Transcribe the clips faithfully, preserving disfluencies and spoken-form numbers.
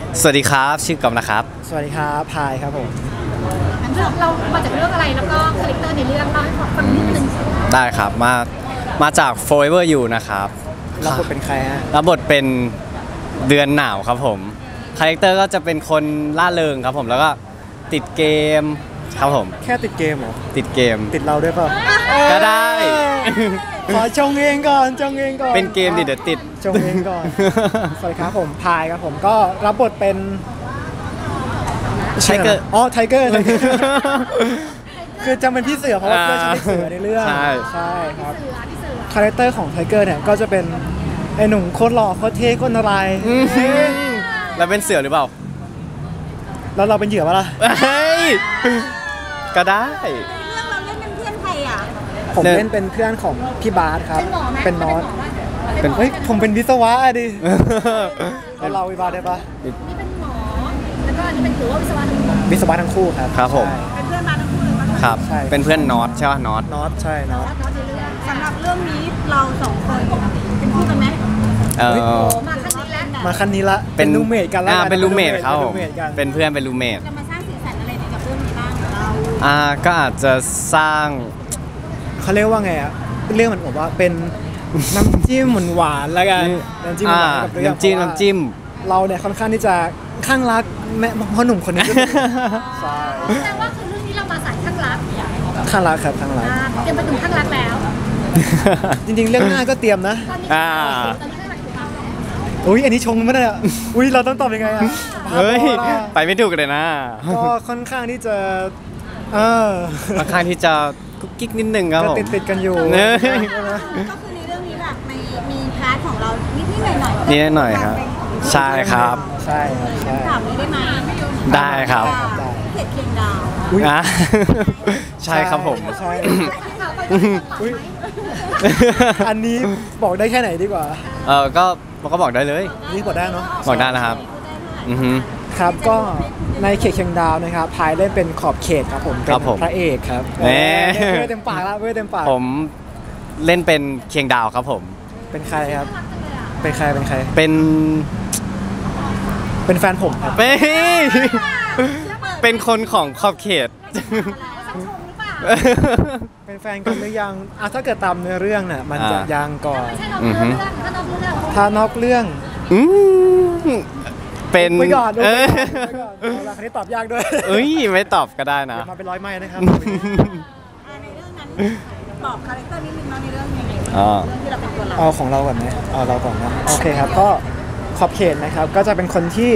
สวัสดีครับชื่อกอมนะครับสวัสดีครับพายครับผมเรามาจากเรื่องอะไรแล้วก็คาแรคเตอร์ในเรื่องเล่าให้ฟังนิดนึงได้ครับมามาจาก Forever You นะครับรับบทเป็นใครฮะรับบทเป็นเดือนหนาวครับผมคาแรคเตอร์ก็จะเป็นคนล่าเริงครับผมแล้วก็ติดเกมครับผมแค่ติดเกมเหรอติดเกมติดเราด้วยเปล่าก็ได้ขอชงเองก่อนชงเองก่อนเป็นเกมดิเดี๋ยวติดชงเองก่อนสวัสดีครับผมพายครับผมก็รับบทเป็นไทเกอร์อ๋อไทเกอร์คือจำเป็นพี่เสือเพราะว่าเพื่อนฉันเป็นเสือในเรื่องใช่ใช่ครับคาแรคเตอร์ของไทเกอร์เนี่ยก็จะเป็นไอ้หนุ่มโคตรหล่อโคตรเท่โคตรอะไรแล้วเป็นเสือหรือเปล่าแล้วเราเป็นเหยื่อปะล่ะก็ได้เรื่องเราเล่นเป็นเพื่อนใครอ่ะผมเล่นเป็นเพื่อนของพี่บาสครับเป็นนอตเป็นเฮ้ยผมเป็นวิศวะดิแล้วเราวิบาสได้ปะนี่เป็นหมอแล้วก็อันนี้เป็นถือว่าวิศวะวิศวะทั้งคู่ครับครับผมเป็นเพื่อนมาทั้งคู่เลยครับเป็นเพื่อนนอตใช่ป่ะนอตนอตใช่นอตสำหรับเรื่องนี้เราสองคนเป็นคู่กันไหมเออมาขั้นนี้แล้วมาขั้นนี้ละเป็นรูเมทกันแล้วเป็นรูเมทเขาเป็นเพื่อนเป็นรูเมทจะมาสร้างสีสันอะไรกับเรื่องนี้บ้างเราอ่าก็อาจจะสร้างเขาเรียกว่าไงอ่ะเรื่องมันบอกว่าเป็นน้ำจิ้มหวานๆแล้วกันน้ำจิ้มกับเรื่องน้ำจิ้มน้ำจิ้มเราเนี่ยค่อนข้างที่จะข้างรักแม่พ่อหนุ่มคนนี้ใช่แสดงว่าคือเรื่องนี้เรามาสายข้างรักข้างรักครับข้างรักเตรียมไปถึงข้างรักแล้วจริงๆเรื่องหน้าก็เตรียมนะอ่าอุ้ยอันนี้ชงไม่ได้อ่ะอุ้ยเราต้องตอบยังไงอ่ะเฮ้ยไปไม่ถูกเลยนะก็ค่อนข้างที่จะเออค่อนข้างที่จะกุ๊กกิ๊กนิดนึงครับผมติดติดกันอยู่ก็คือในเรื่องนี้แบบมีมีพาร์ทของเรานิดนิดหน่อยหน่อยนิดหน่อยครับใช่ครับใช่ครับใช่ถามได้ไหมได้ครับเผ็ดเคียงดาวใช่ครับผมใช่อันนี้บอกได้แค่ไหนดีกว่าเออก็ก็บอกได้เลยนี่บอกได้เนาะบอกได้นะครับอือฮึครับก็ในเขตเคียงดาวนะครับพายเล่นเป็นขอบเขตครับผมเป็นพระเอกครับเว้ยเต็มปากแล้วเว้ยเต็มปากผมเล่นเป็นเคียงดาวครับผมเป็นใครครับเป็นใครเป็นใครเป็นเป็นแฟนผมครับเป็นเป็นคนของขอบเขตเป็นแฟนกันหรือยังอ่ะถ้าเกิดตามเนื้อเรื่องน่ะมันจะยังก่อนถ้านอกเรื่องอืมเป็นไปก่อนด้วยเราคันนี้ตอบยากด้วยเอ้ยไม่ตอบก็ได้นะมาเป็นร้อยไม้นะครับในเรื่องนั้นตอบคาแรคเตอร์นิดนึงนะในเรื่องยังไงเรื่องที่เราเป็นตัวเราเอาของเราก่อนไหมเอาเราก่อนนะโอเคครับก็ขอบเขตนะครับก็จะเป็นคนที่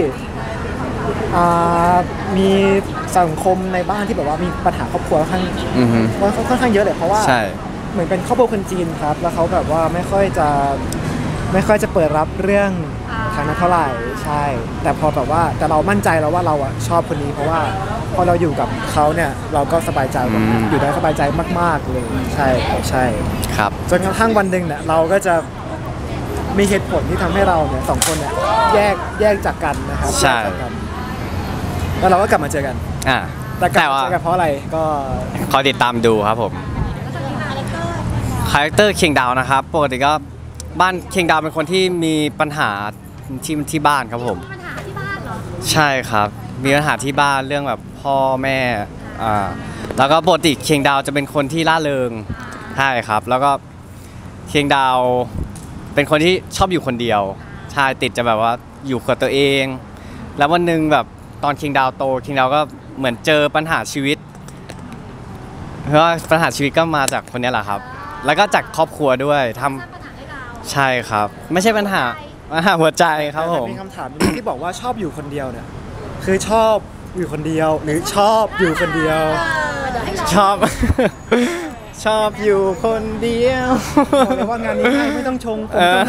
มีสังคมในบ้านที่แบบว่ามีปัญหาครอบครัวค่อนข้างค่อนข้างเยอะเลยเพราะว่าเหมือนเป็นครอบครัวคนจีนครับแล้วเขาแบบว่าไม่ค่อยจะไม่ค่อยจะเปิดรับเรื่องทางนั้นเท่าไหร่ใช่แต่พอแบบว่าแต่เรามั่นใจแล้วว่าเราอ่ะชอบคนนี้เพราะว่าพอเราอยู่กับเขาเนี่ยเราก็สบายใจอยู่ได้สบายใจมากๆเลยใช่ใช่ครับจนกระทั่งวันหนึ่งเนี่ยเราก็จะมีเหตุผลที่ทำให้เราเนี่ยสองคนเนี่ยแยกแยกจากกันนะครับใช่แล้วเราก็กลับมาเจอกันอ่าแต่กลับมาเจอกันเพราะอะไรก็ขอติดตามดูครับผมคาแรคเตอร์เคียงดาวนะครับปกติก็บ้านเคียงดาวเป็นคนที่มีปัญหาที่ที่บ้านครับผมปัญหาที่บ้านเหรอใช่ครับมีปัญหาที่บ้านเรื่องแบบพ่อแม่อ่าแล้วก็ปกติเคียงดาวจะเป็นคนที่ล่าเริงใช่ครับแล้วก็เคียงดาวเป็นคนที่ชอบอยู่คนเดียวใช่ติดจะแบบว่าอยู่กับตัวเองแล้ววันหนึ่งแบบตอนเคียงดาวโตเคียงดาวก็เหมือนเจอปัญหาชีวิตเพราะว่าปัญหาชีวิตก็มาจากคนนี้แหละครับแล้วก็จากครอบครัวด้วยทำใช่ครับไม่ใช่ปัญหาปัญหาหัวใจครับผมมีคำถามที่บอกว่าชอบอยู่คนเดียวเนี่ยคือชอบอยู่คนเดียวหรือชอบอยู่คนเดียวชอบชอบอยู่คนเดียวบอกเลยว่างานนี้ไม่ต้องชงผมต้อง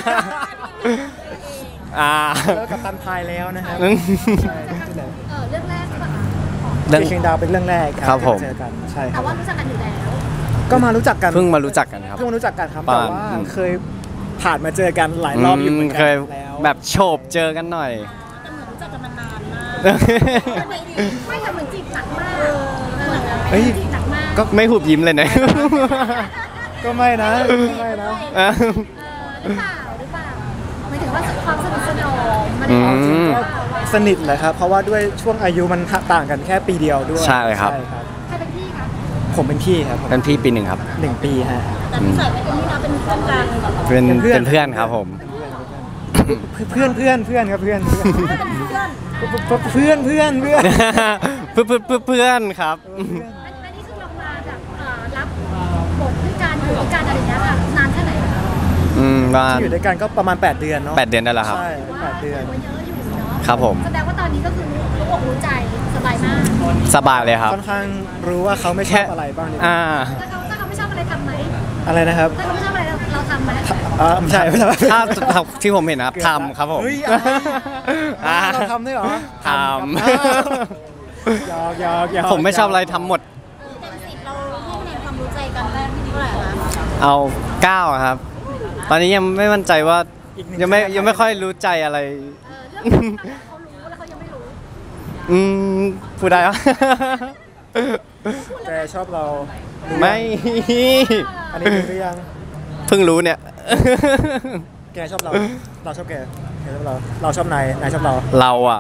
อ่าแล้วกับตันพายแล้วนะครับใช่เรื่องแรกป่ะเรื่องเชียงดาวเป็นเรื่องแรกครับผมเจอกันใช่ครับแต่ว่ารู้จักกันอยู่แล้วก็มารู้จักกันเพิ่งมารู้จักกันครับเพิ่งมารู้จักกันครับแต่ว่าเคยผ่านมาเจอกันหลายรอบอยู่เหมือนกันแล้วแบบโฉบเจอกันหน่อยรู้จักกันมานานมากไม่ทำเหมือนจีบหนักมากเฮ้ยจีบหนักมากก็ไม่หุบยิ้มเลยนะก็ไม่นะไม่นะหรือเปล่าหรือเปล่าหมายถึงว่าความสนิทสนมมันเสนิทเลยครับเพราะว่าด้วยช่วงอายุมันต่างกันแค่ปีเดียวด้วยใช่ครับใครเป็นพี่คะผมเป็นพี่ครับผมเป็นพี่ปีหนึ่งครับหนึ่งปีฮะแต่พี่ใส่เป็นพี่นะเป็นเพื่อนกันเป็นเป็นเพื่อนเป็นเพื่อนครับผมเพื่อนเพื่อนเพื่อนครับเพื่อนเพื่อนเพื่อนเป็นเพื่อนเพื่อนเพื่อนเพื่อนเพื่อนเพื่อนเพื่อนเพื่อนครับอันอันนี้คือเรามาแบบเอ่อรับบทด้วยการอยู่ด้วยกันอะไรอย่างเงี้ยค่ะนานแค่ไหนคะอืมประมาณอยู่ด้วยกันก็ประมาณแปดเดือนเนาะแปดเดือนได้แล้วครับใช่แปดเดือนว่าเยอะอยู่เนาะครับผมแสดงว่าตอนนี้ก็คือรู้อกรู้ใจสบายมากสบายเลยครับค่อนข้างรู้ว่าเขาไม่ชอบอะไรบ้างเนี่ยอ่าถ้าเขาถ้าเขาไม่ชอบอะไรทำไหมอะไรนะครับถ้าเขาไม่ชอบอะไรเราเราทำไหมอ่าไม่ใช่ไม่ใช่ถ้าถ้าที่ผมเห็นนะครับทำครับผมเฮ้ยอ่ะอ่าเราทำด้วยเหรอทอ้าวหยอกหยอกหยอกำผมไม่ชอบอะไรทำหมดเต็มสิบเราให้คะแนนความรู้ใจกันแรกที่เท่าไหร่คะเอาเก้าครับ ตอนนี้ยังไม่มั่นใจว่าอีกหนึ่ยังไม่คะแนนยังไม่ค่อยรู้ใจอะไรเออเรื่องที่เขารู้แล้วเขายังไม่รู้อืมพูดได้ ปะแกชอบเราไม่อันนี้รู้หรือยังเพิ่งรู้เนี่ยแกชอบเรา เราชอบแกแกชอบเรา เราชอบนาย นายชอบเราเราอะ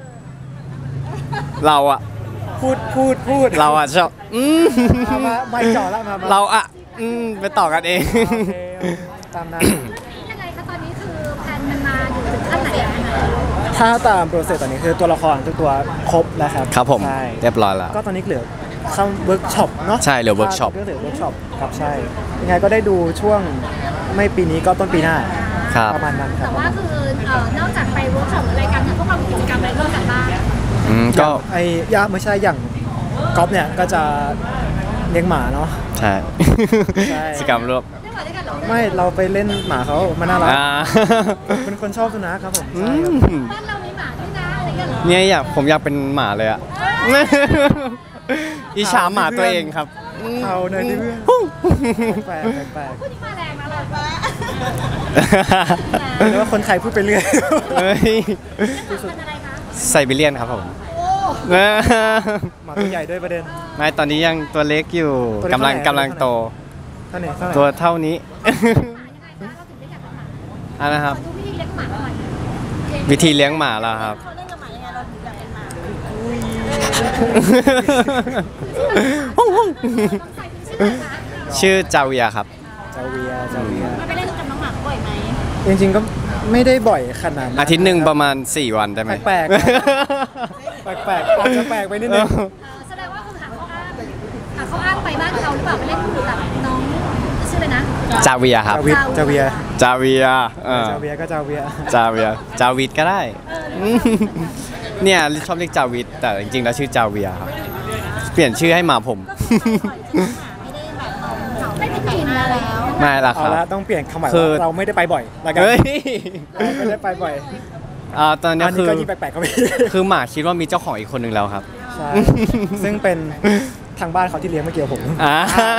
เราอะพูด พูด พูดเราอะชอบอืมเอามาไม่จ่อแล้วมามาเราอะอืมไปต่อกันเองโอเคโอเคตามนั้นยังไงคะตอนนี้คือแพลนมันมาอยู่ถึงขั้นไหนแล้วคะถ้าตามโปรเซสตอนนี้คือตัวละครทุกตัวครบแล้วครับครับผมใช่เรียบร้อยแล้วก็ตอนนี้เหลือเข้าเวิร์กช็อปเนาะใช่เหลือ workshop ก็เหลือเวิร์กช็อปครับใช่ ยังไงก็ได้ดูช่วงไม่ปีนี้ก็ต้นปีหน้าครับประมาณนั้นครัแต่บว่าคือเอ่อนอกจากไปเวิร์กช็อปหรืออะไรกันเนี่ยพวกเรามีกิจกรรมอะไรร่วมกันบ้างอืมก็ไอ้ยาไม่ใช่อย่างก๊อฟเนี่ยก็จะเลี้ยงหมาเนาะใช่ใช่กิจกรรมรวบได้มาด้วยกันเหรอไม่เราไปเล่นหมาเขามันน่ารักอ่าเป็นคนชอบสุนัขครับผมอืใช่ครับมบ้านเรามีหมาด้วยนะอะไรอย่างเงี้ยเหรอเนี่ยอยากผมอยากเป็นหมาเลยอะ อิจฉาหมาตัวเองครับเอาหน่อยดิเพื่อนแปลกๆแปลกพูดที่มาแรงนะเราๆหรือว่าคนไทยพูดไปเรื่อยเฮ้ยเป็นอะไรคะไซบีเรียนครับผมโอ้หมาตัวใหญ่ด้วยประเด็นไม่ตอนนี้ยังตัวเล็กอยู่ตัวเล็กกำลังเท่าไหร่กำลังโตเท่าไหร่เท่าไหร่ตัวเท่านี้หมายังไงคะเราถึงได้อยากเป็นหมาอันนะครับขอดูวิธีเลี้ยงหมาหน่อยวิธีเลี้ยงหมาแล้วครับเขาเล่นกับหมายังไงเราถึงอยากเป็นหมาใส่ชื่ออะไรคะชื่อจาเวียครับเจ้าเวียเจ้าเวียมาไปเล่นกับน้องหมาบ่อยไหมจริงๆก็ไม่ได้บ่อยขนาดนั้นอาทิตย์หนึ่งประมาณสี่วันได้ไหมแปลกๆนะแปลกๆอาจจะแปลกไปนิดนึงเออแสดงว่าคือหาข้ออ้างหาข้ออ้างไปบ้านเขาหรือเปล่าไปเล่นกับน้องชื่ออะไรนะจาเวียครับจาวิทจาเวียจาเวียเออจาเวียก็จาเวียจาเวียจาวิดก็ได้ เนี่ยชอบเรียกจาวิดแต่จริงๆแล้วชื่อจาเวียครับ เปลี่ยนชื่อให้หมาผมไม่ได้กินแล้วไม่ละคเอารับละต้องเปลี่ยนคำหมายคือว่าเราไม่ได้ไปบ่อยแล้วกันเฮ้ยเราไม่ได้ไปบ่อยอ่าตอนนี้อันคืนี้อก็ยิ่งแปลกๆก็ไม่คือหมาคิดว่ามีเจ้าของอีกคนหนึ่งแล้วครับใช่ ซึ่งเป็นทางบ้านเขาที่เลี้ยงไม่เกี่ยวกับผมอ่า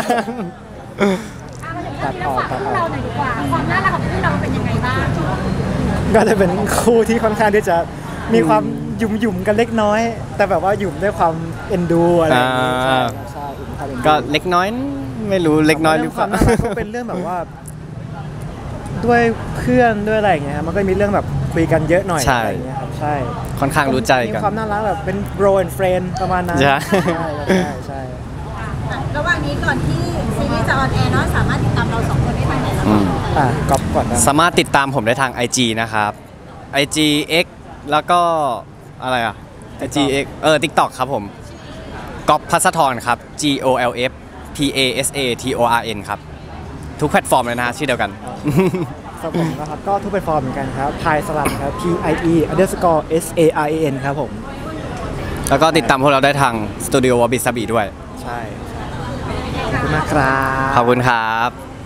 ตัดออกตัดออกเราหน่อยดีกว่าความน่ารักของพี่เราเป็นยังไงบ้างก็จะเป็นคู่ที่ค่อนข้างที่จะมีความหยุ่มหยุ่มๆกันเล็กน้อย แต่แบบว่าหยุ่มด้วยความเอ็นดูอะไรอย่างเงี้ยใช่อ่าใช่หยุ่มความเอ็นดูก็เล็กน้อยไม่รู้เล็กน้อยหรือเปควาล่ามน่ารักก็เป็นเรื่องแบบว่า ด้วยเพื่อนด้วยอะไรอย่างเงี้ยครับมันก็มีเรื่องแบบคุยกันเยอะหน่อยใช่อะไรอย่างเงี้ยครับใช่ค่อนข้างรู้ใจกันมีความน่ารักแบบเป็น bro and friend ประมาณนั้นใช่ใช่ใช่ใช่ระหว่างนี้ก่อนที่ซีรีส์จะออนแอร์เนาะสามารถติดตามเราสองคนได้ทางไหนบ้างอืมอ่ะก๊อปก่อนนะสามารถติดตามผมได้ทาง ไอ จี นะครับ ไอ จี X แล้วก็อะไรอ่ะ ไอ จี X เออ TikTok ครับผมก๊อปพัสธรครับ G O L F P A S A T O R N ครับ ทุกแพลตฟอร์มเลยนะฮะชื่อเดียวกันครับผมนะครับก็ทุกแพลตฟอร์มเหมือนกันครับพายสลัมครับ P I E underscore S A R A N ครับผมแล้วก็ติดตามพวกเราได้ทางสตูดิโอวาบิซาบิด้วยใช่ขอบคุณมากครับขอบคุณครับ